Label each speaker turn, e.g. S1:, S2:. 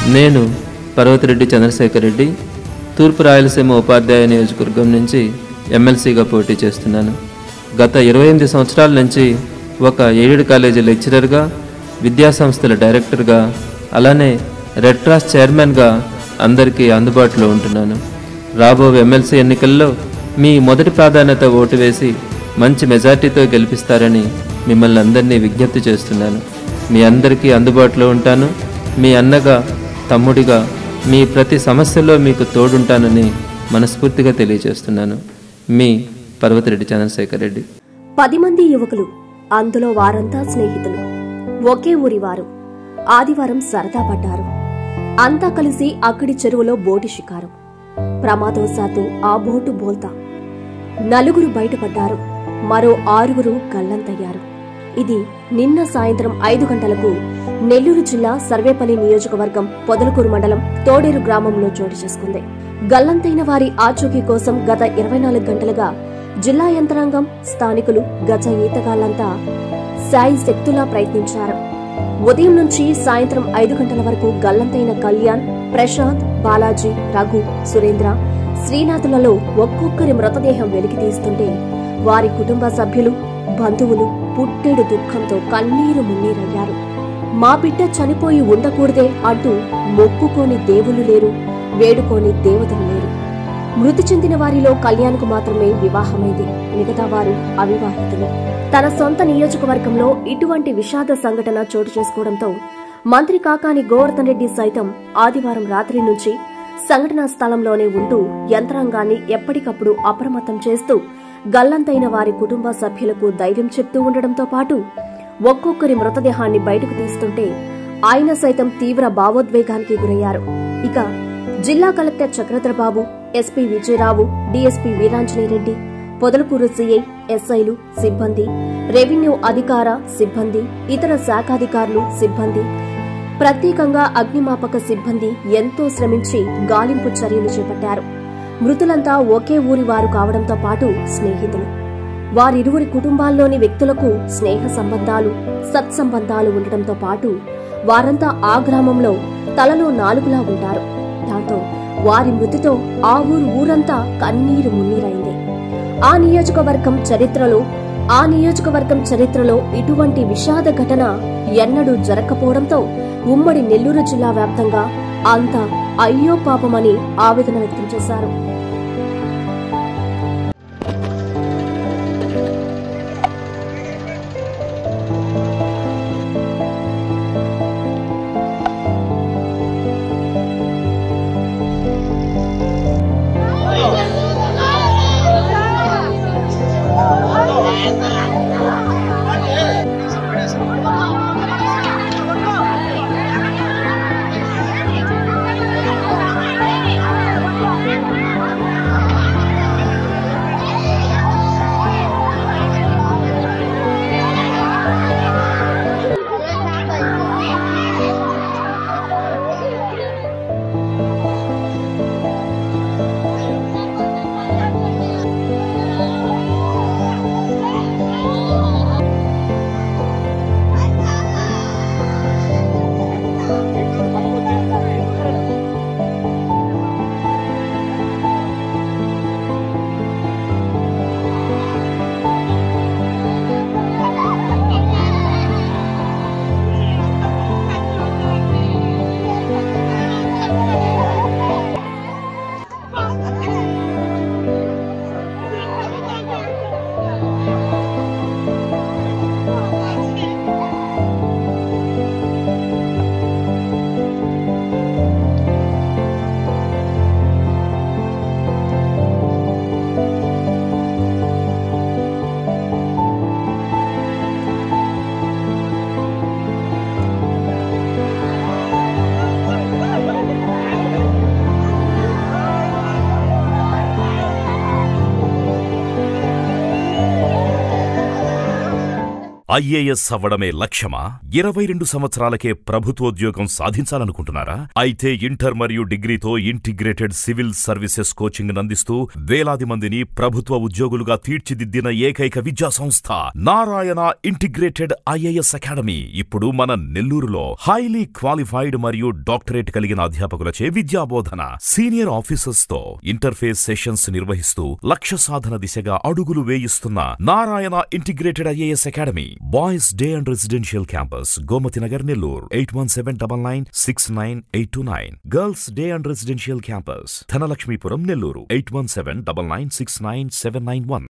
S1: నేను పర్వతిరెడ్డి చంద్రశేఖర్ రెడ్డి తూర్పు రాయలసీమ ఉపాధ్యాయ నియోజకవర్గం నుంచి ఎమ్మెల్సీగా పోటీ చేస్తున్నాను. గత 28 సంవత్సరాల నుంచి ఒక ఎయిడెడ్ కాలేజీ లెక్చరర్గా, విద్యాసంస్థల డైరెక్టర్గా, అలానే రెడ్ క్రాస్ చైర్మన్గా అందరికీ అందుబాటులో ఉంటున్నాను. రాబోయే ఎమ్మెల్సీ ఎన్నికల్లో మీ మొదటి ప్రాధాన్యత ఓటు వేసి మంచి మెజార్టీతో గెలిపిస్తారని మిమ్మల్ని అందరినీ విజ్ఞప్తి చేస్తున్నాను. మీ అందరికీ అందుబాటులో ఉంటాను. మీ అన్నగా, తమ్ముడిగా మీ ప్రతి సమస్యలో మీకు తోడుంటానని మనస్ఫూర్తిగా తెలియజేస్తున్నాను. మీ పర్వతిరెడ్డి చంద్రశేఖర్ రెడ్డి.
S2: 10 మంది యువకులు, అందులో వారంతా స్నేహితులు, ఒకే ఊరి వారు. ఆదివారం సరదా పడ్డారు. అంతా కలిసి అక్కడి చెరువులో బోటు షికారు. ప్రమాదవశాత్తు ఆ బోటు బోల్తా. 4 బయటపడ్డారు. మరో 6 గల్లంతయ్యారు. ఇది నిన్న సాయంత్రం 5 గంటలకు నెల్లూరు జిల్లా సర్వేపల్లి నియోజకవర్గం పొదలకూరు మండలం తోడేరు గ్రామంలో చోటు చేసుకుంది. గల్లంతైన వారి ఆచూకీ కోసం గత 24 గంటలుగా జిల్లా యంత్రాంగం, స్థానికులు, గజ ఈతగాళ్లంతా శాయి శక్తులా ప్రయత్నించారు. ఉదయం నుంచి సాయంత్రం 5 గంటల వరకు గల్లంతైన కళ్యాణ్, ప్రశాంత్, బాలాజీ, రఘు, సురేంద్ర, శ్రీనాథులలో ఒక్కొక్కరి మృతదేహం వెలికి తీస్తుంటే వారి కుటుంబ సభ్యులు, బంధువులు పుట్టెడు దుఃఖంతో కన్నీరు మున్నీరయ్యారు. మా బిడ్డ చనిపోయి ఉండకూడదే అంటూ మొక్కుకోని దేవులు లేరు, వేడుకోని దేవతలు లేరు. మృతి చెందిన వారిలో కళ్యాణ్కు మాత్రమే వివాహమైంది. మిగతా వారు అవివాహితులు. తన సొంత నియోజకవర్గంలో ఇటువంటి విషాద సంఘటన చోటు చేసుకోవడంతో మంత్రి కాకాని గోవర్ధన్ రెడ్డి సైతం ఆదివారం రాత్రి నుంచి సంఘటనా స్థలంలోనే ఉంటూ యంత్రాంగాన్ని ఎప్పటికప్పుడు అప్రమత్తం చేస్తూ గల్లంతైన వారి కుటుంబ సభ్యులకు ధైర్యం చెప్తూ ఉండడంతో పాటు ఒక్కొక్కరి మృతదేహాన్ని బయటకు తీస్తుంటే ఆయన సైతం తీవ్ర భావోద్వేగానికి గురయ్యారు. ఇక జిల్లా collector Chakradharababu, SP Vijayarao, DSP Veeranjanereddy, Podalakuru CI, ఎస్ఐలు, సిబ్బంది, రెవెన్యూ అధికార సిబ్బంది, ఇతర శాఖాధికారులు, సిబ్బంది, ప్రత్యేకంగా అగ్నిమాపక సిబ్బంది ఎంతో శ్రమించి గాలింపు చర్యలు చేపట్టారు. మృతులంతా ఒకే ఊరి వారు కావడంతో పాటు స్నేహితులు. వారిరువురి కుటుంబాల్లోని వ్యక్తులకు స్నేహ సంబంధాలు, సత్సంబంధాలు ఉండటంతో పాటు వారంతా ఆ గ్రామంలో తలలో నాలుగులా ఉంటారు. దాంతో వారి మృతితో ఆ ఊరంతా కన్నీరు మున్నీరైంది. ఆ నియోజకవర్గం చరిత్రలో ఇటువంటి విషాద ఘటన ఎన్నడూ జరగకపోవడంతో ఉమ్మడి నెల్లూరు జిల్లా వ్యాప్తంగా అంతా అయ్యో పాపమని ఆవేదన వ్యక్తం చేశారు.
S3: ఐఏఎస్ అవ్వడమే లక్ష్యమా? 22 సంవత్సరాలకే ప్రభుత్వోద్యోగం సాధించాలనుకుంటున్నారా? అయితే ఇంటర్ మరియు డిగ్రీతో ఇంటిగ్రేటెడ్ సివిల్ సర్వీసెస్ కోచింగ్ అందిస్తూ వేలాది మందిని ప్రభుత్వ ఉద్యోగులుగా తీర్చిదిద్దిన ఏకైక విద్యా సంస్థ నారాయణ ఇంటిగ్రేటెడ్ ఐఏఎస్ అకాడమీ ఇప్పుడు మన నెల్లూరులో హైలీ క్వాలిఫైడ్ మరియు డాక్టరేట్ కలిగిన అధ్యాపకులచే విద్యాబోధన, సీనియర్ ఆఫీసర్స్ తో ఇంటర్ఫేస్ సెషన్స్ నిర్వహిస్తూ లక్ష్య సాధన దిశగా అడుగులు వేయిస్తున్న Narayana integrated IAS academy. Boys day and residential campus Gomathi Nagar Nellore 8179969829. Girls day and residential campus Dhanalakshmipuram Nellore 8179969791.